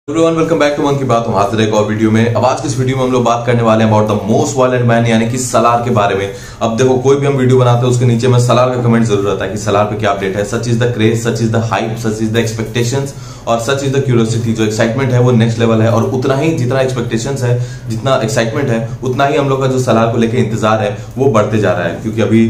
Everyone welcome back to मन की बात। हम हाजिर एक और वीडियो में। अब आज की इस वीडियो में हम लोग बात करने वाले हैं about the most violent man यानी कि सलार के बारे में। अब देखो, कोई भी हम वीडियो बनाते हैं उसके नीचे में सलार का कमेंट जरूर आता है कि सलार पे क्या अपडेट है। Such is the craze, such is the hype, such is the expectations और सच इज द क्यूरियोसिटी। जो एक्साइटमेंट है वो नेक्स्ट लेवल है और उतना ही जितना एक्सपेक्टेशंस है, जितना एक्साइटमेंट है, उतना ही हम लोग का जो सलार को लेकर इंतजार है वो बढ़ते जा रहा है। क्योंकि अभी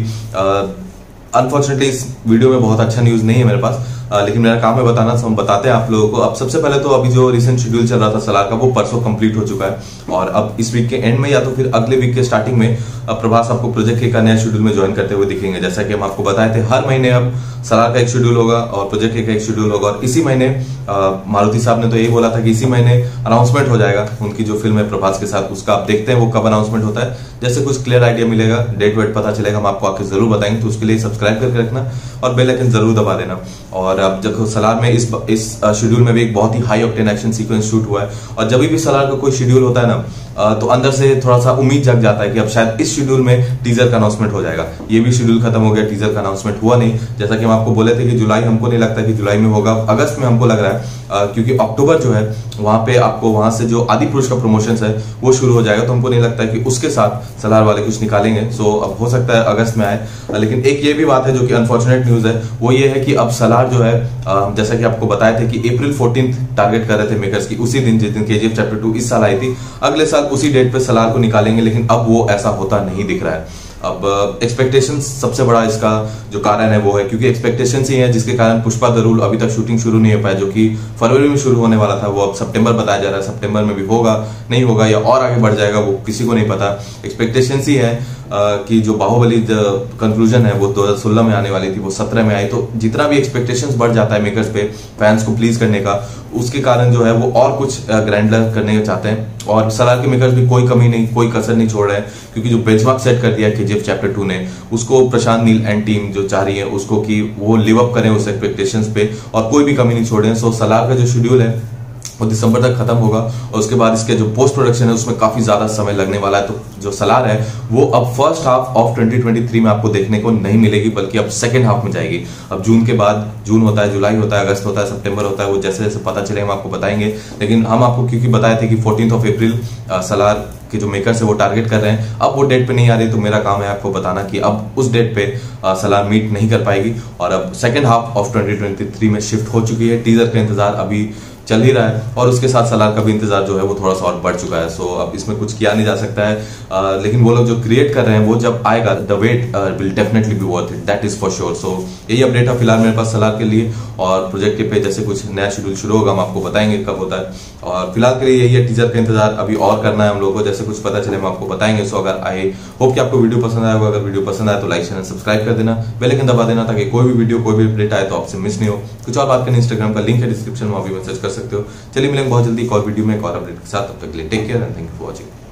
अनफॉर्चुनेटली इस वीडियो में बहुत अच्छा न्यूज नहीं है मेरे पास, लेकिन मेरा काम है बताना, तो हम बताते हैं आप लोगों को। अब सबसे पहले तो अभी जो रिसेंट शेड्यूल चल रहा था सलार का वो परसों कंप्लीट हो चुका है और अब इस वीक के एंड में या तो फिर अगले वीक के स्टार्टिंग में प्रभास आपको प्रोजेक्ट के का नया शेड्यूल में ज्वाइन करते हुए दिखेंगे। जैसा कि हम आपको बताए थे, हर महीने अब सलार का एक शेड्यूल होगा और प्रोजेक्ट के का एक शेड्यूल होगा। और इसी महीने मारुति साहब ने तो यही बोला था कि इसी महीने अनाउंसमेंट हो जाएगा उनकी जो फिल्म है प्रभास के साथ, उसका आप देखते हैं वो कब अनाउंसमेंट होता है। जैसे कुछ क्लियर आइडिया मिलेगा, डेट वेट पता चलेगा, हम आपको आके जरूर बताएंगे। तो उसके लिए सब्सक्राइब करके रखना और बेल आइकन जरूर दबा देना। और अब जब सलार में इस शेड्यूल में भी एक बहुत ही high octane action sequence shoot हुआ है और जब भी सलार का कोई शेड्यूल होता है ना, तो अंदर से थोड़ा सा उम्मीद जग जाता है कि अब शायद इस शेड्यूल में टीजर का अनाउंसमेंट हो जाएगा। ये भी शेड्यूल खत्म हो गया, टीजर का अनाउंसमेंट हुआ नहीं। जैसा कि हम आपको बोले थे कि जुलाई, हमको नहीं लगता कि जुलाई में होगा, अगस्त में हमको लग रहा है, क्योंकि अक्टूबर जो है वहां पे आपको वहां से जो आदि पुरुष का प्रमोशन है वो शुरू हो जाएगा। तो हमको नहीं लगता है कि उसके साथ सलार वाले कुछ निकालेंगे। सो अब हो सकता है अगस्त में आए। लेकिन एक ये भी बात है जो कि अनफॉर्चुनेट न्यूज है, वो ये है कि अब सलार जो है, जैसा कि आपको बताया था कि अप्रैल 14 टारगेट कर रहे थे मेकर्स की, उसी दिन जिस दिन केजीएफ चैप्टर 2 इस साल आई थी, अगले साल उसी डेट पे सलार को निकालेंगे। लेकिन अब वो ऐसा होता नहीं दिख रहा है। अब एक्सपेक्टेशंस सबसे बड़ा इसका जो कारण है वो है, क्योंकि एक्सपेक्टेशंस ही है जिसके कारण पुष्पा द रूल अभी तक शूटिंग शुरू नहीं हो पाया, जो कि फरवरी में शुरू होने वाला था, वो अब सितंबर बताया जा रहा है। सितंबर में भी होगा, नहीं होगा या और आगे बढ़ जाएगा, वो किसी को नहीं पता। एक्सपेक्टेशंस ही है कि जो बाहुबली कंक्लूजन है वो 2016 में आने वाली थी, वो 17 में आई। तो जितना भी एक्सपेक्टेशंस बढ़ जाता है मेकर्स पे फैंस को प्लीज करने का, उसके कारण जो है वो और कुछ ग्रैंडर करने चाहते हैं। और सलार के मेकर्स भी कोई कमी नहीं, कोई कसर नहीं छोड़ रहे हैं, क्योंकि जो बेंचमार्क सेट कर दिया केजीएफ चैप्टर 2 ने, उसको प्रशांत नील एंड टीम जो चाह रही है उसको कि वो लिव अप करें उस एक्सपेक्टेशंस पे और कोई भी कमी नहीं छोड़े। सो सलार का जो शेड्यूल है वो दिसंबर तक खत्म होगा और उसके बाद इसके जो पोस्ट प्रोडक्शन है उसमें काफी ज्यादा समय लगने वाला है। तो जो सलार है वो अब फर्स्ट हाफ ऑफ 2023 में आपको देखने को नहीं मिलेगी, बल्कि अब सेकंड हाफ में जाएगी। अब जून के बाद, जून होता है, जुलाई होता है, अगस्त होता है, सितंबर होता है, वो जैसे जैसे पता चले हम आपको बताएंगे। लेकिन हम आपको क्योंकि बताए थे कि 14 अप्रैल सलार के जो मेकर्स है वो टारगेट कर रहे हैं, अब वो डेट पे नहीं आ रही, तो मेरा काम है आपको बताना कि अब उस डेट पे सलार मीट नहीं कर पाएगी और अब सेकंड हाफ ऑफ 2023 में शिफ्ट हो चुकी है। टीजर का इंतजार अभी चल ही रहा है और उसके साथ सलार का भी इंतजार जो है वो थोड़ा सा और बढ़ चुका है। सो अब इसमें कुछ किया नहीं जा सकता है, लेकिन वो लोग जो क्रिएट कर रहे हैं वो जब आएगा, the wait will definitely be worth it, that is for sure. So यही अपडेट है फिलहाल मेरे पास सलार के लिए और प्रोजेक्ट के पे जैसे कुछ नया शेड्यूल शुरू होगा हम आपको बताएंगे कब होता है। और फिलहाल के लिए यही है, टीजर का इंतजार अभी और करना है हम लोगों को, जैसे कुछ पता चले हम आपको बताएंगे। सो अगर आई होप कि आपको वीडियो पसंद आएगा, अगर वीडियो पसंद आए तो लाइक शेयर सब्सक्राइब कर देना, बेल आइकन दबा देना, ताकि कोई भी वीडियो, कोई भी अपडेट आए तो आपसे मिस नहीं हो। कुछ और बात करनी, इंस्टाग्राम का लिंक है डिस्क्रिप्शन में, आप भी मैसेज कर सकते हो। चलिए मिलेंगे बहुत जल्दी एक और वीडियो में एक और अपडेट के साथ। तब तक के लिए take care and thank you for watching.